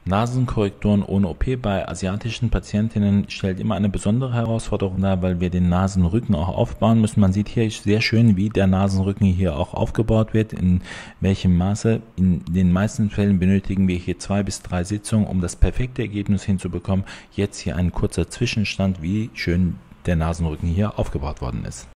Nasenkorrekturen ohne OP bei asiatischen Patientinnen stellt immer eine besondere Herausforderung dar, weil wir den Nasenrücken auch aufbauen müssen. Man sieht hier sehr schön, wie der Nasenrücken hier auch aufgebaut wird, in welchem Maße. In den meisten Fällen benötigen wir hier 2 bis 3 Sitzungen, um das perfekte Ergebnis hinzubekommen. Jetzt hier ein kurzer Zwischenstand, wie schön der Nasenrücken hier aufgebaut worden ist.